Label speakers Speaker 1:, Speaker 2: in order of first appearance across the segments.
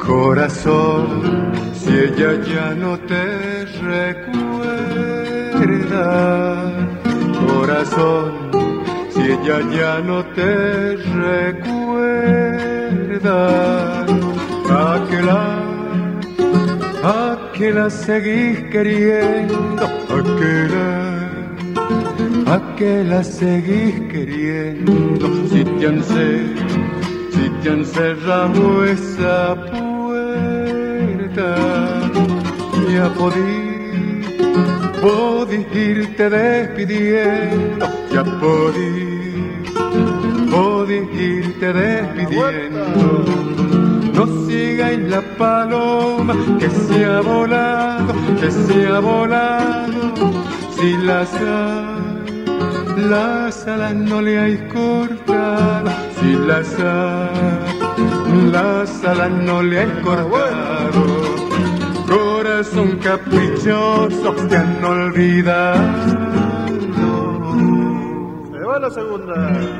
Speaker 1: Corazón, si ella ya no te recuerda, corazón, si ella ya no te recuerda, ¿a que la seguís queriendo? ¿A que la seguís queriendo? Si te han cerrado esa puerta, ya podís irte despidiendo, ya podís irte despidiendo. No sigáis la paloma que se ha volado, si las alas no le hay cortado, si las alas no le hay cortado. Corazón caprichoso, te han olvidado.
Speaker 2: Se va la segunda.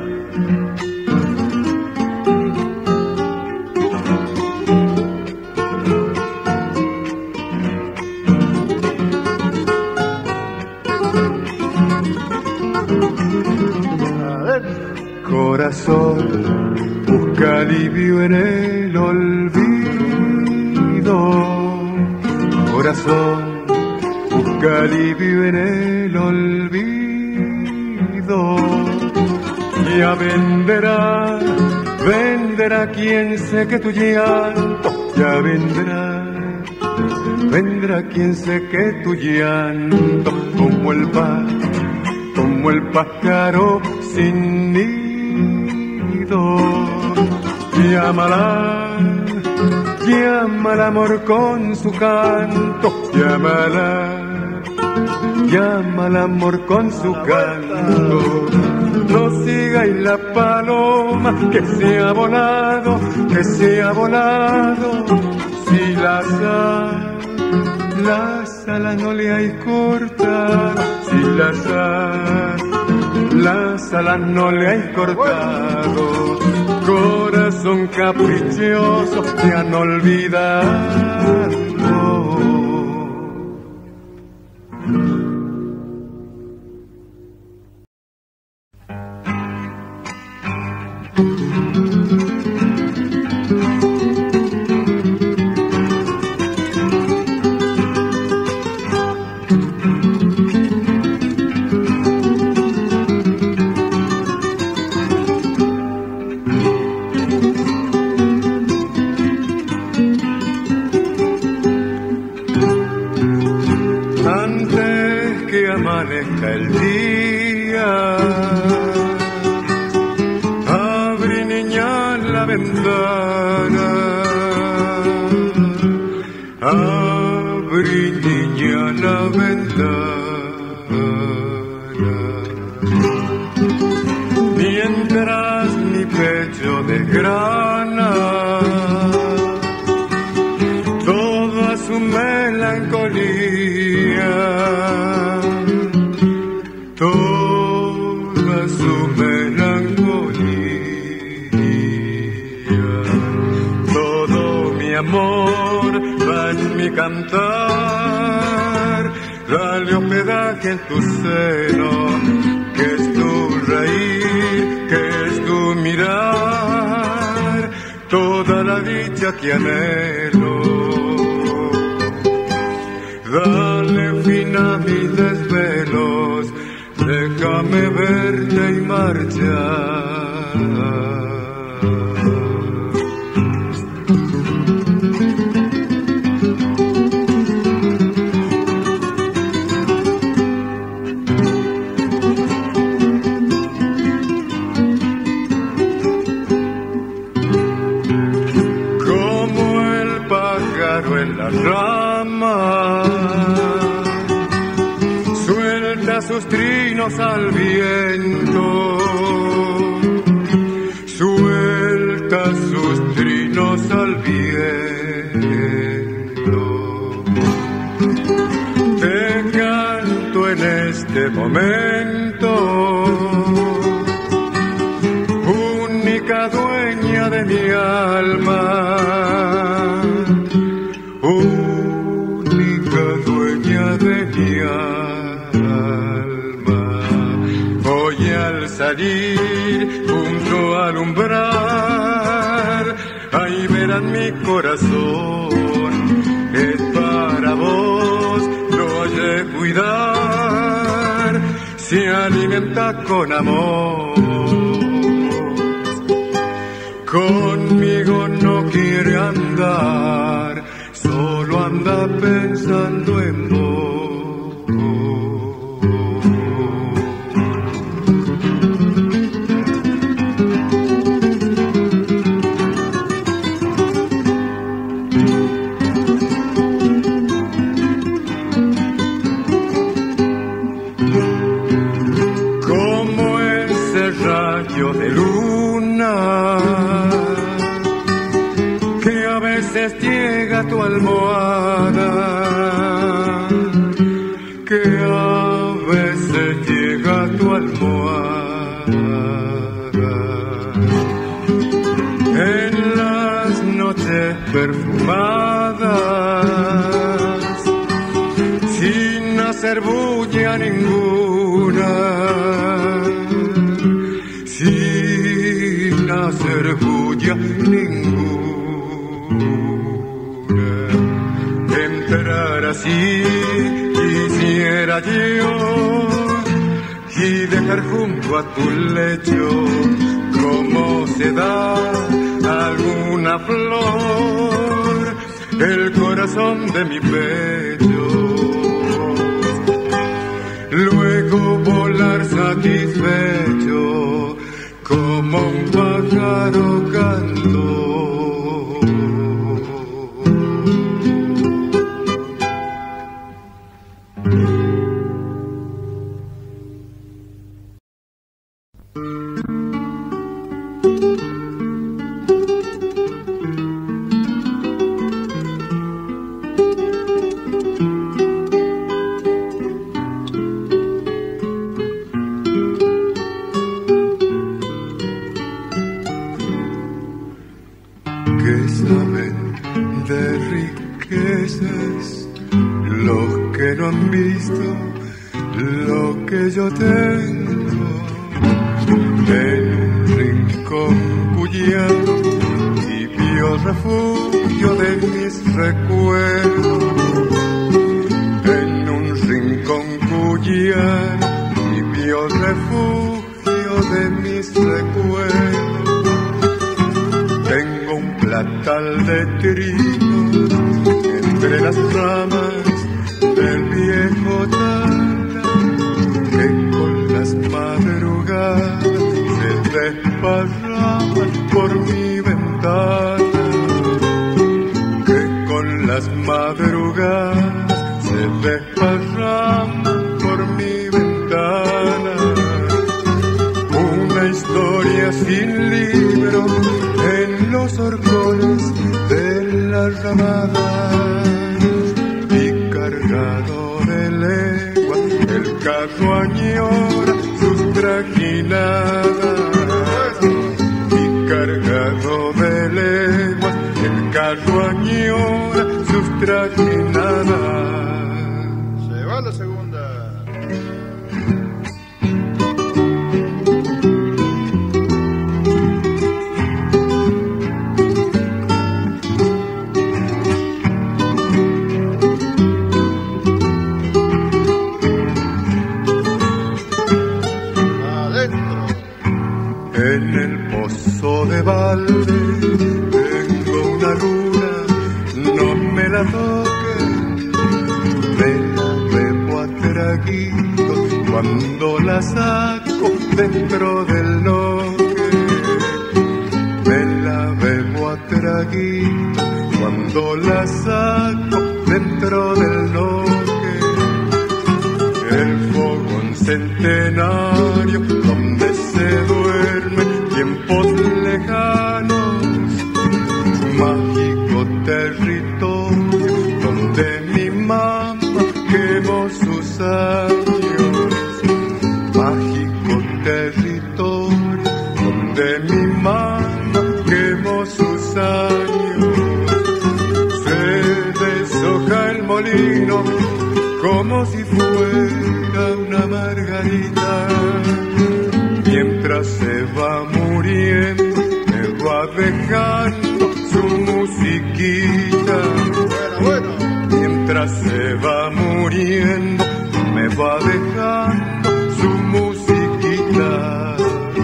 Speaker 1: Corazón, busca alivio en el olvido. Corazón, busca alivio en el olvido. Ya venderá quien seque tu llanto. Ya vendrá quien seque tu llanto. Como el pájaro sin nido. Llama al amor con su canto, llama al amor con su canto. No sigáis la paloma que se ha volado, si las alas no le hay cortado, si las alas no le hay cortado. Corazón caprichoso, te han olvidado. Amanezca el día, abre niña la ventana, abre niña la ventana, mientras mi pecho desgrana toda su melancolía. Toda su melancolía, todo mi amor va en mi cantar. Dale hospedaje en tu seno, que es tu reír, que es tu mirar, toda la dicha que anhelo. Dale fin a mis desvelos, déjame verte y marchar. Como el pájaro en la rama, sus trinos al viento, suelta sus trinos al viento. Te canto en este momento, única dueña de mi alma. verás mi corazón, es para vos, lo hay de cuidar, se alimenta con amor. Conmigo no quiere andar, solo anda pensando en vos. De luna que a veces llega a tu almohada, que a veces llega a tu almohada, en las noches perfumadas, sin hacer bulla ninguna, sin hacer bulla ninguna. Entrar así quisiera yo y dejar junto a tu lecho como se da alguna flor el corazón de mi pecho. Luego volar satisfecho como un pájaro canto. Que saben de riquezas los que no han visto lo que yo tengo en un rincón cuyano y vio refugio de mis recuerdos, en un rincón cuyano y vio refugio de mis recuerdos. Tengo un platal de trigo entre las ramas del viejo tala que con las madrugadas se desparraman por mi ventana, que con las madrugadas se desparraman por mi ventana. Una historia sin libro en los horcones de la ramada, y cargado de legua el carro añora sus trajinadas, y cargado de legua el carro añora sus trajinadas.
Speaker 2: Se va la segunda.
Speaker 1: En el pozo de balde tengo una luna, no me la toquen, me la bebo a traguitos cuando la saco dentro del loque, me la bebo a traguitos cuando la saco dentro del loque. El fogón centenario donde se duermen tiempos lejanos, mágico territorio donde mi mamá quemó sus años, mágico territorio donde mi mamá quemó sus años. Se deshoja el molino como si fuera una margarita, mientras se va muriendo me va dejando su musiquita.
Speaker 2: Bueno.
Speaker 1: Mientras se va muriendo, me va dejando su musiquita.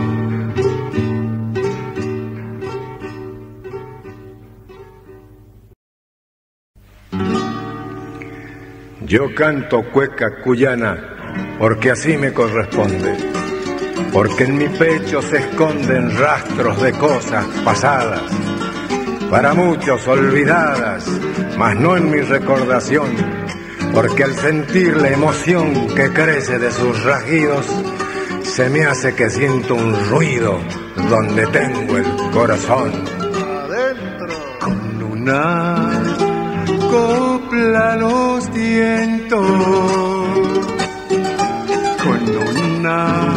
Speaker 1: Yo canto cueca cuyana porque así me corresponde, porque en mi pecho se esconden rastros de cosas pasadas, para muchos olvidadas, mas no en mi recordación, porque al sentir la emoción que crece de sus rasguidos, se me hace que siento un ruido donde tengo el corazón.
Speaker 2: Adentro.
Speaker 1: Con una copla los vientos, con una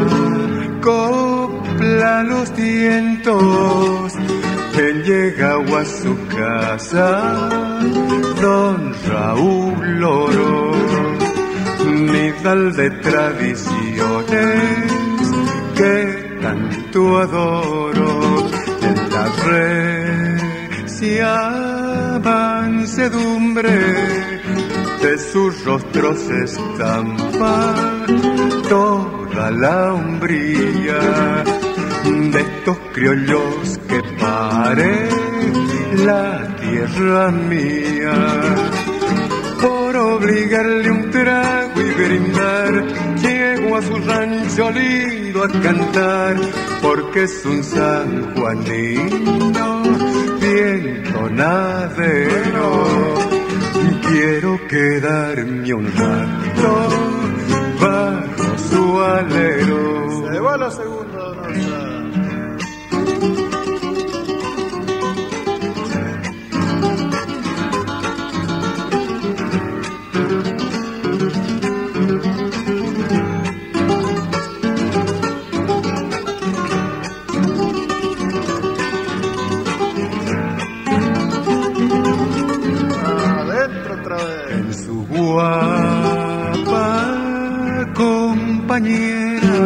Speaker 1: copla los vientos, él llegaba a su casa, don Raúl Oro, nidal de tradiciones que tanto adoro, en la recia mansedumbre de sus rostros estampa toda la hombría de estos criollos que pare la tierra mía. Por obligarle un trago y brindar, llego a su rancho lindo a cantar, porque es un sanjuanino bien tonadero. Quiero quedarme un rato bajo su alero.
Speaker 2: Se va la segunda danza.
Speaker 1: Compañera,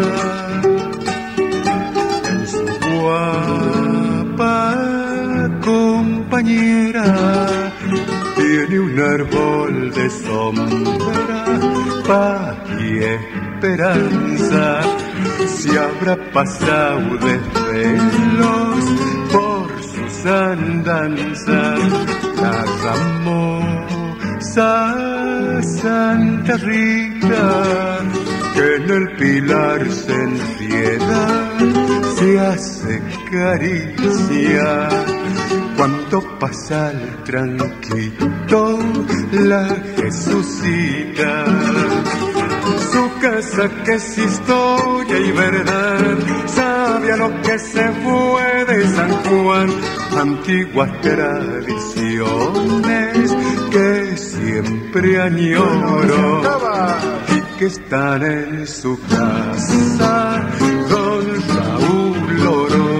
Speaker 1: en su guapa compañera, tiene un árbol de sombra, paz y esperanza. Se habrá pasado de velos por sus andanzas, la ramosa Santa Rita, que en el pilar se enrieda, se hace caricia, cuando pasa el tranquilo la Jesucita. Su casa que es historia y verdad, sabe a lo que se fue de San Juan, antiguas tradiciones que siempre añoro y que están en su casa, don Raúl Oro.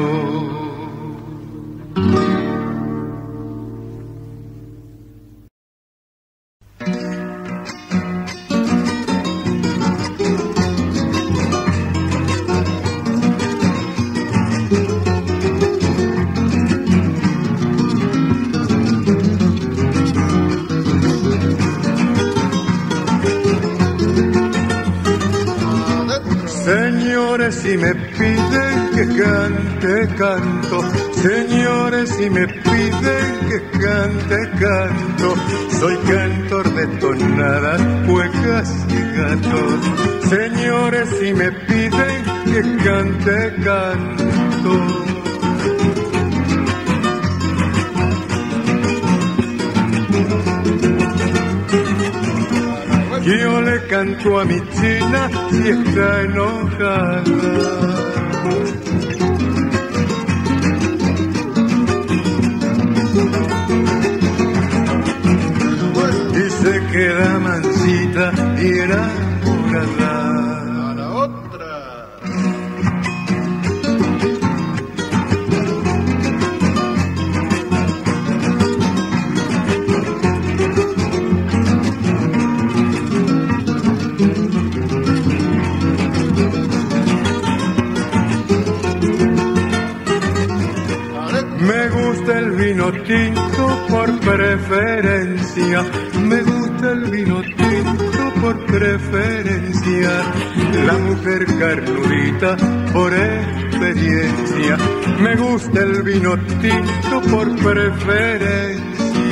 Speaker 1: Si me piden que cante, canto. Señores, si me piden que cante, canto. Soy cantor de tonadas, cuecas y gatos. Señores, si me piden que cante, canto. Yo le canto a mi china si está enojada. Y se queda mansita y enamorada.
Speaker 2: A la otra.
Speaker 1: tinto por preferencia, me gusta el vino tinto por preferencia, la mujer carnudita por experiencia, me gusta el vino tinto por preferencia.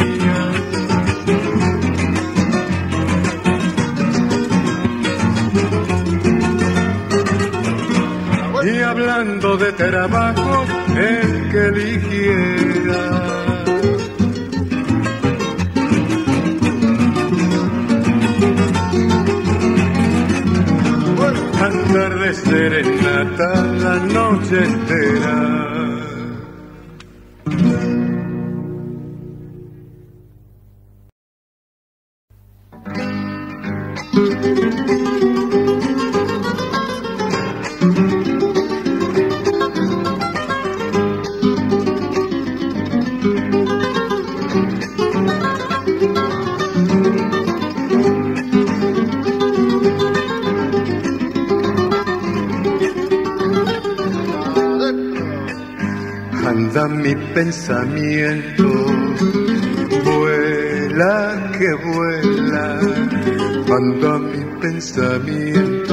Speaker 1: Y hablando de trabajo, el que eligiera andar de serenata la noche entera. Anda mi pensamiento, vuela que vuela, anda mi pensamiento,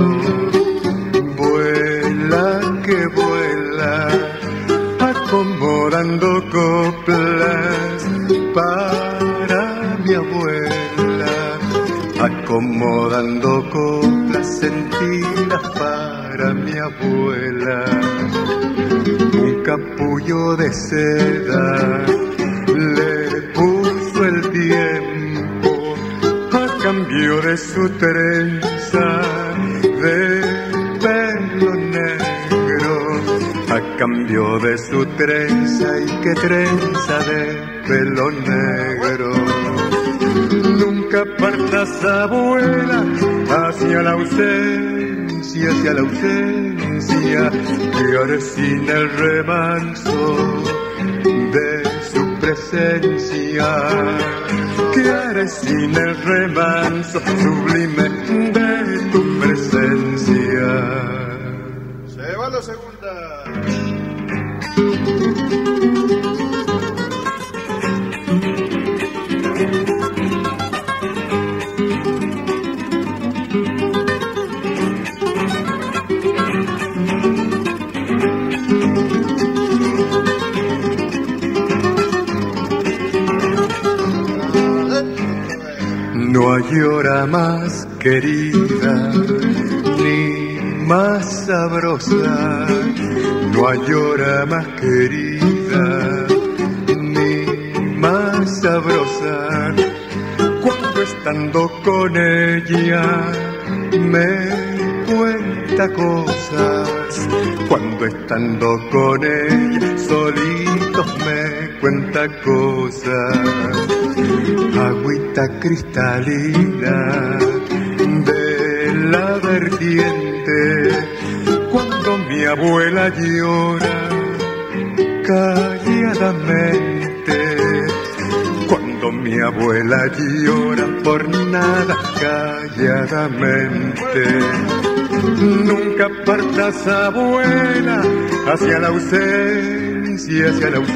Speaker 1: vuela que vuela, acomodando coplas para mi abuela, acomodando coplas sentidas para mi abuela. Un capullo de seda le puso el tiempo a cambio de su trenza de pelo negro, a cambio de su trenza, y qué trenza de pelo negro. Nunca partas, abuela, hacia la ausencia, que haré sin el remanso de su presencia, que haré sin el remanso sublime de tu presencia.
Speaker 2: Se va la segunda.
Speaker 1: No hay hora más querida, ni más sabrosa, no hay hora más querida, ni más sabrosa, cuando estando con ella me cuenta cosas, cuando estando con ella solitos me cuenta cosas. Agüita cristalina de la vertiente, cuando mi abuela llora calladamente, cuando mi abuela llora por nada calladamente. Nunca partas, abuela, hacia la ausencia,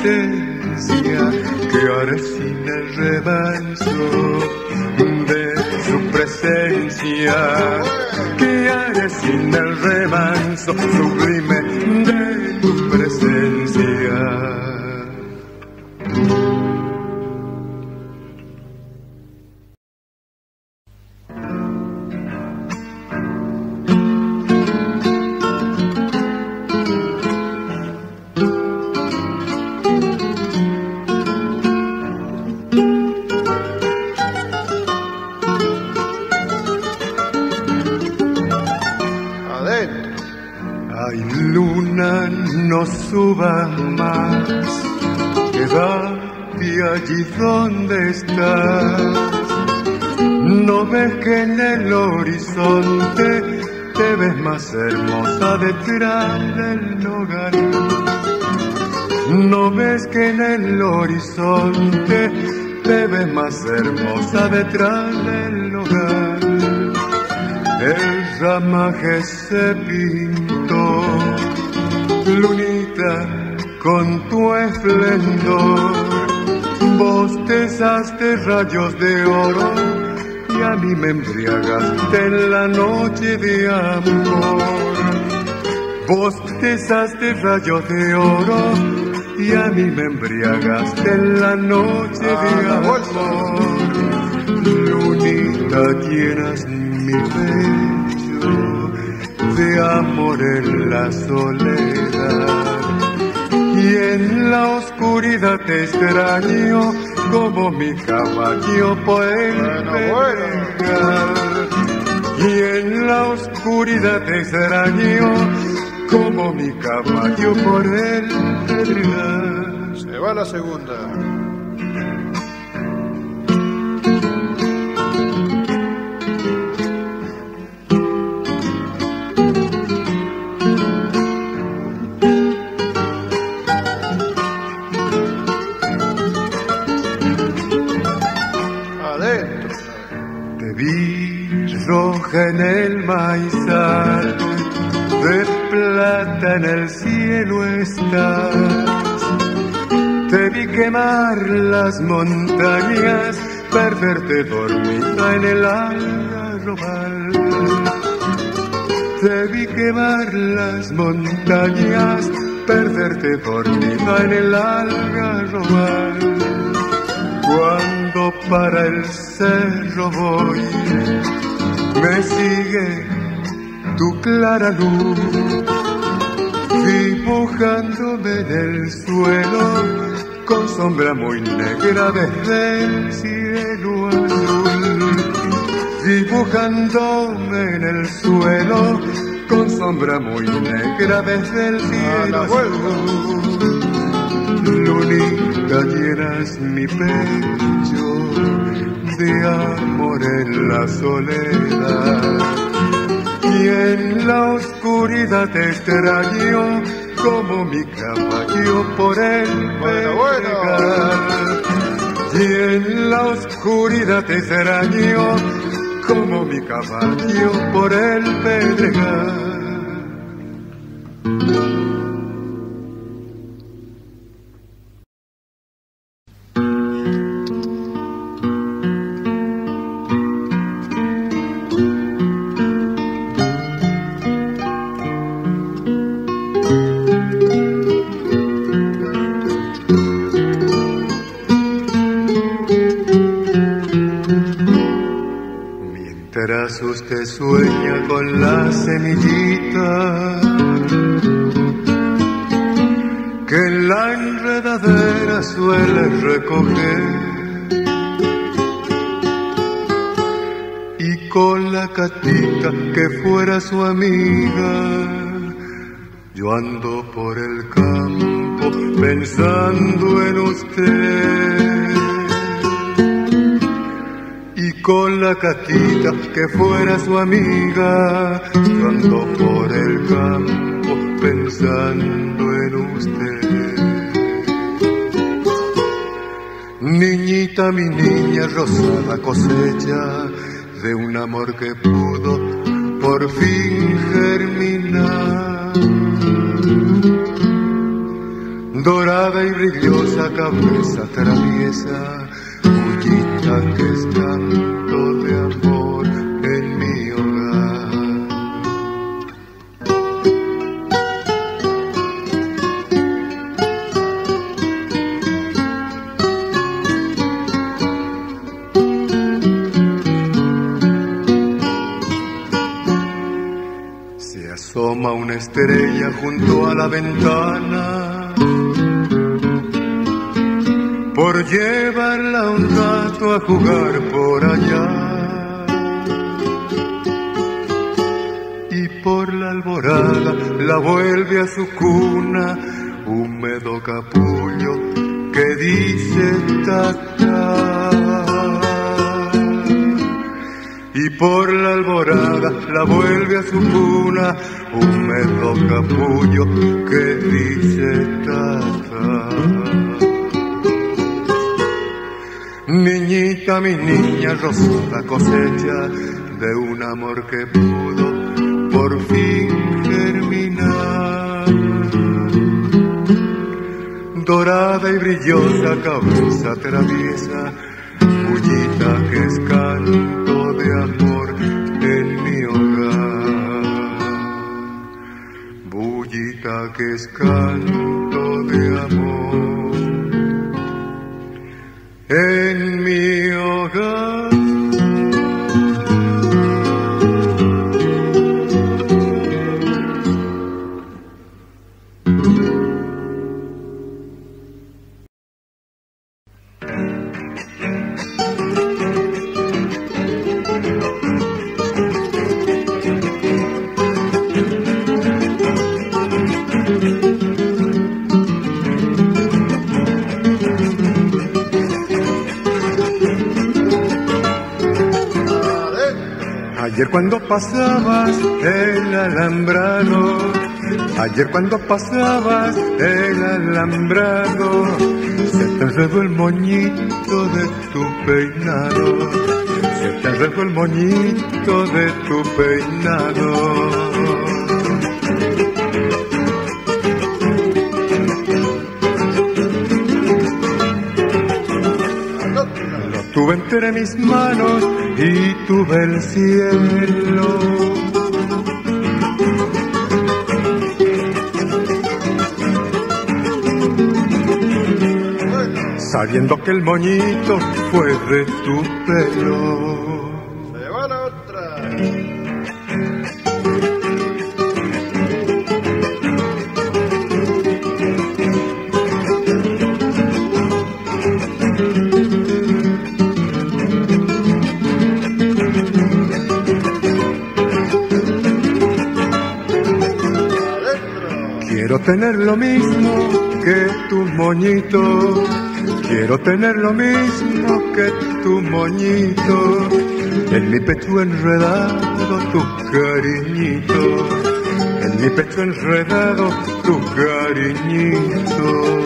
Speaker 1: que haré sin el remanso de su presencia, que haré sin el remanso sublime de tu presencia. Ay, luna, no subas más, quédate allí donde estás. No ves que en el horizonte te ves más hermosa detrás del hogar. No ves que en el horizonte te ves más hermosa detrás del hogar. El ramaje se pintó, lunita, con tu esplendor, Bostezaste rayos de oro y a mí me embriagaste en la noche de amor. Bostezaste rayos de oro y a mí me embriagaste en la noche de amor. Lunita, llenas mi pecho de amor en la soledad. Y en la oscuridad te extraño como mi caballo por el pedregal. Y en la oscuridad te extraño como mi caballo por el pedregal.
Speaker 2: Se va la segunda.
Speaker 1: En el maizal, de plata en el cielo estás. Te vi quemar las montañas, perderte dormida en el algarrobal. Te vi quemar las montañas, perderte dormida en el algarrobal. Cuando para el cerro voy, me sigue tu clara luz, dibujándome en el suelo con sombra muy negra desde el cielo azul. Dibujándome en el suelo con sombra muy negra desde el cielo azul. Lunita, llenas mi pecho de amor en la soledad. Y en la oscuridad te extraño como mi caballo por el pedregal. Y en la oscuridad te extraño como mi caballo por el pedregal. Usted sueña con la semillita que en la enredadera suele recoger, y con la catita que fuera su amiga, yo ando por el campo pensando en usted. Con la catita que fuera su amiga, yo ando por el campo pensando en usted. Niñita, mi niña, rosada cosecha de un amor que pudo por fin germinar. Dorada y brillosa cabeza traviesa, muchita que es tanto de amor en mi hogar. Se asoma una estrella junto a la ventana, por llevarla un rato a jugar por allá. Y por la alborada la vuelve a su cuna, húmedo capullo que dice tata. Y por la alborada la vuelve a su cuna, húmedo capullo que dice tata. Niñita, mi niña, rosada cosecha de un amor que pudo por fin germinar. dorada y brillosa cabeza traviesa, bullita que es canto de amor en mi hogar, bullita que es canto de amor en mi hogar. Ayer cuando pasabas el alambrado, ayer cuando pasabas el alambrado, se te enredó el moñito de tu peinado, se te enredó el moñito de tu peinado. Tuve entre mis manos y tuve el cielo. Sabiendo que el moñito fue de tu pelo.
Speaker 2: Se va la otra.
Speaker 1: Quiero tener lo mismo que tu moñito, quiero tener lo mismo que tu moñito, en mi pecho enredado tu cariñito, en mi pecho enredado tu cariñito.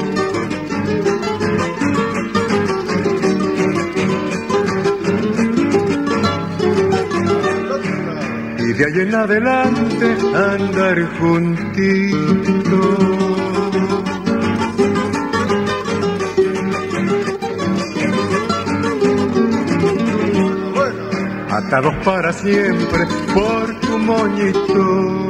Speaker 1: Y de ahí en adelante andar juntito, atados para siempre por tu moñito.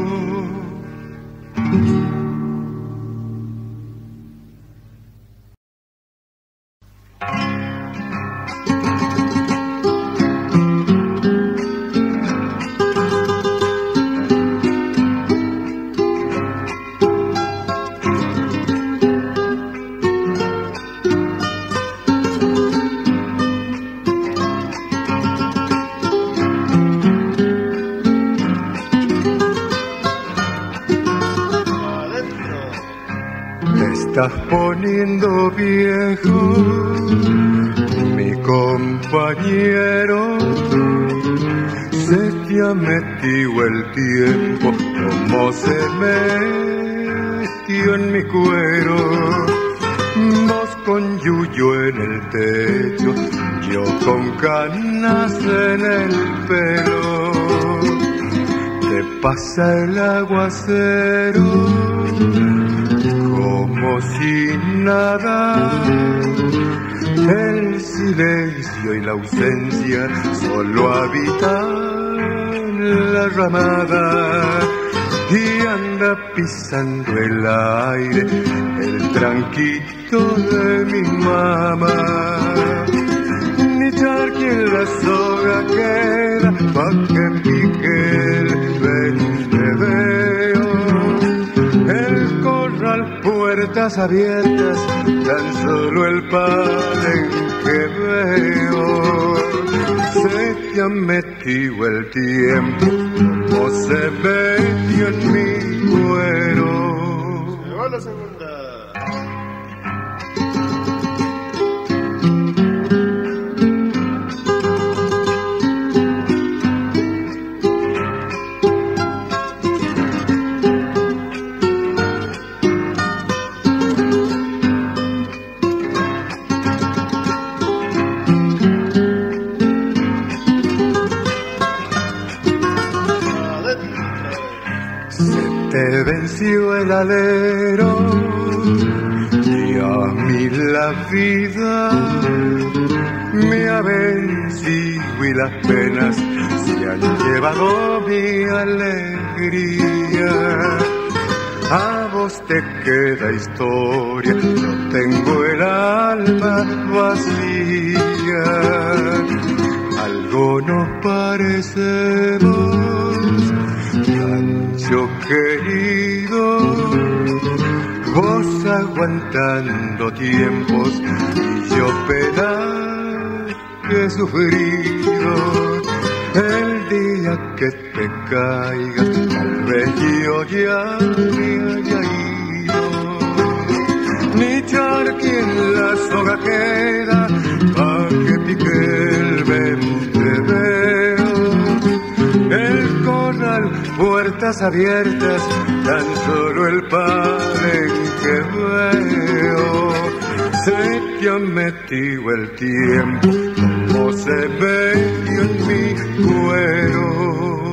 Speaker 1: Estás poniendo viejo, mi compañero, se te ha metido el tiempo como se metió en mi cuero. Vos con yuyo en el techo, yo con canas en el pelo. Te pasa el aguacero como si nada, el silencio y la ausencia solo habitan la ramada y anda pisando el aire el tranquito de mi mamá. Ni charqui en la soga queda pa' que pique el venteveo. El corral, puertas abiertas, tan solo el palenque veo. Se te ha metido el tiempo como se metió en mi cuero.
Speaker 2: Se va la segunda.
Speaker 1: Se te venció el alero y la vida me ha vencido y las penas se han llevado mi alegría. A vos te queda historia, yo tengo el alma vacía. Algo nos parecemos, rancho querido, vos aguantando tiempos y yo penas que he sufrido. El día que te caigas, tal vez yo ya me haya ido. Ni charqui en la soga queda, pa' que pique el venteveo. El corral, puertas abiertas, tan solo el palenque veo. Se te ha metido el tiempo, como se metió en mi cuero.